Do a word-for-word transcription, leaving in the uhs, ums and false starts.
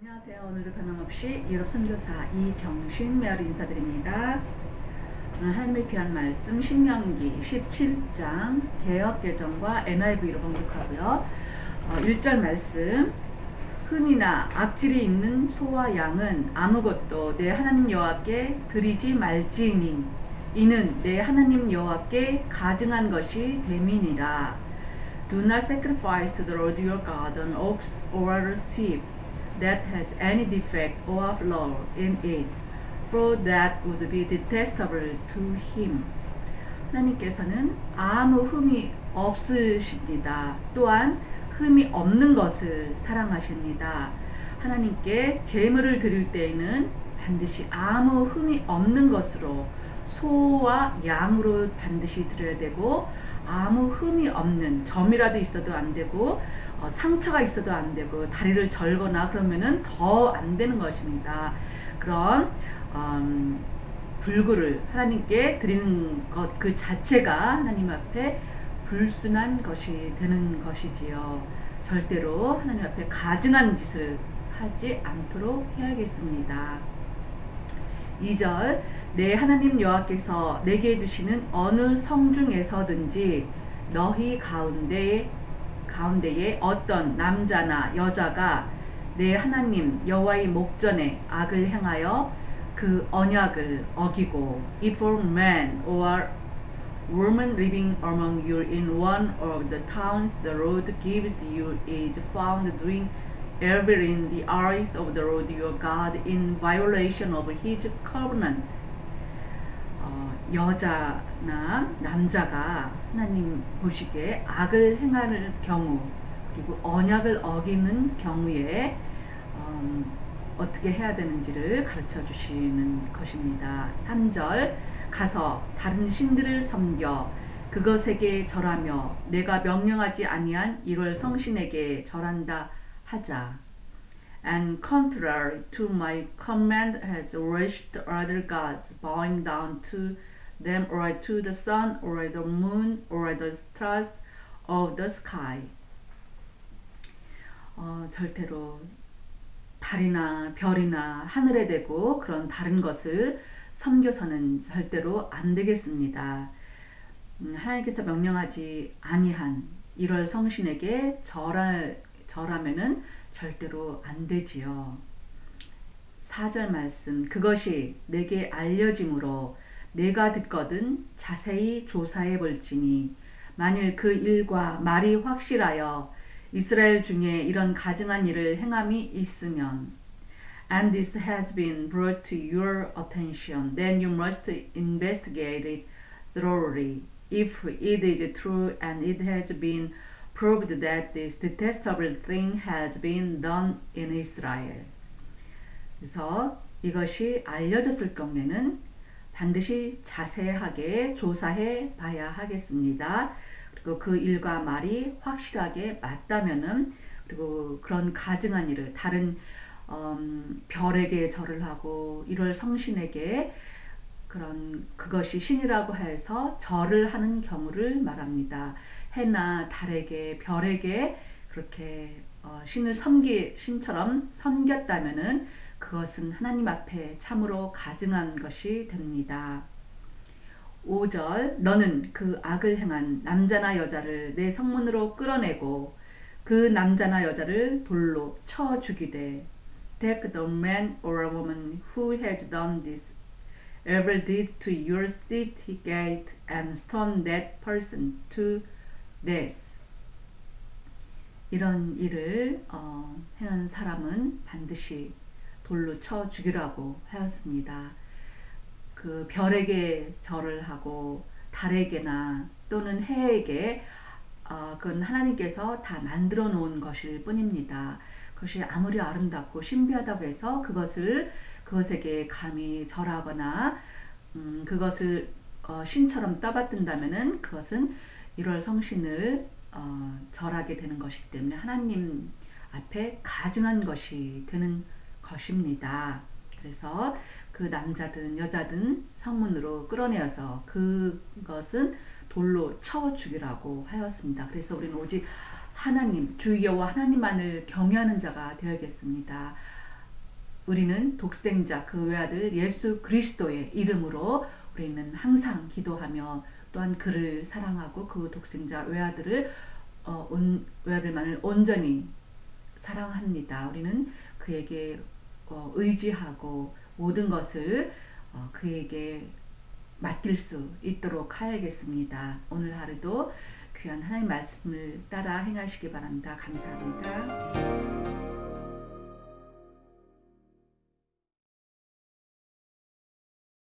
안녕하세요. 오늘도 변함없이 유럽 선교사 이경신 메아리 인사드립니다. 오늘 하나님의 귀한 말씀 신명기 십칠 장 개역개정과 엔아이브이로 봉독하고요. 어, 일 절 말씀, 흠이나 악질이 있는 소와 양은 아무것도 내 하나님 여호와께 드리지 말지니 이는 내 하나님 여호와께 가증한 것이 됨이니라. Do not sacrifice to the Lord your God an ox or a sheep that has any defect or flaw in it, for that would be detestable to him. 하나님께서는 아무 흠이 없으십니다. 또한 흠이 없는 것을 사랑하십니다. 하나님께 제물을 드릴 때에는 반드시 아무 흠이 없는 것으로 소와 양으로 반드시 드려야 되고, 아무 흠이 없는 점이라도 있어도 안 되고 어, 상처가 있어도 안 되고 다리를 절거나 그러면은 더 안 되는 것입니다. 그런 음, 불구를 하나님께 드리는 것 그 자체가 하나님 앞에 불순한 것이 되는 것이지요. 절대로 하나님 앞에 가증한 짓을 하지 않도록 해야겠습니다. 이 절, 내 하나님 여호와께서 내게 주시는 어느 성중에서든지 너희 가운데 가운데에 어떤 남자나 여자가 내 하나님 여호와의 목전에 악을 행하여 그 언약을 어기고, if a man or woman living among you in one of the towns the Lord gives you is found doing evil in the eyes of the Lord your God in violation of his covenant. 어, 여자나 남자가 하나님 보시기에 악을 행할 경우, 그리고 언약을 어기는 경우에 음, 어떻게 해야 되는지를 가르쳐 주시는 것입니다. 삼 절, 가서 다른 신들을 섬겨 그것에게 절하며 내가 명령하지 아니한 이월 성신에게 절한다 하자. And contrary to my command has worshipped other gods, bowing down to them or to the sun or the moon or the stars of the sky. 어, 절대로 달이나 별이나 하늘에 대고 그런 다른 것을 섬겨서는 절대로 안 되겠습니다. 음, 하나님께서 명령하지 아니한 일월 성신에게 절할, 절하면은 절대로 안 되지요. 사 절 말씀, 그것이 내게 알려짐으로 내가 듣거든 자세히 조사해 볼지니 만일 그 일과 말이 확실하여 이스라엘 중에 이런 가증한 일을 행함이 있으면, and this has been brought to your attention, then you must investigate it thoroughly. If it is true and it has been proved that this detestable thing has been done in Israel. 그래서 이것이 알려졌을 경우에는 반드시 자세하게 조사해 봐야 하겠습니다. 그리고 그 일과 말이 확실하게 맞다면은, 그리고 그런 가증한 일을 다른 음, 별에게 절을 하고 일월 성신에게 그런 그것이 신이라고 해서 절을 하는 경우를 말합니다. 해나 달에게 별에게 그렇게 어, 신을 섬기 신처럼 섬겼다면은 그것은 하나님 앞에 참으로 가증한 것이 됩니다. 오 절, 너는 그 악을 행한 남자나 여자를 내 성문으로 끌어내고 그 남자나 여자를 돌로 쳐 죽이되, take the man or a woman who has done this evil deed to your city gate and stone that person to death. 이런 일을 어, 행한 사람은 반드시 돌로 쳐 죽이라고 하였습니다. 그 별에게 절을 하고 달에게나 또는 해에게 어, 그건 하나님께서 다 만들어 놓은 것일 뿐입니다. 그것이 아무리 아름답고 신비하다고 해서 그것을 그것에게 감히 절하거나 음, 그것을 어, 신처럼 떠받든다면은 그것은 일월 성신을 어, 절하게 되는 것이기 때문에 하나님 앞에 가증한 것이 되는 것입니다. 그래서 그 남자든 여자든 성문으로 끌어내어서 그것은 돌로 쳐 죽이라고 하였습니다. 그래서 우리는 오직 하나님, 주 여호와 하나님만을 경외하는 자가 되어야겠습니다. 우리는 독생자 그 외아들 예수 그리스도의 이름으로 우리는 항상 기도하며 또한 그를 사랑하고 그 독생자 외아들을 어, 온, 외아들만을 온전히 사랑합니다. 우리는 그에게 어, 의지하고 모든 것을 어, 그에게 맡길 수 있도록 하야겠습니다. 오늘 하루도 귀한 하나님 말씀을 따라 행하시기 바랍니다. 감사합니다.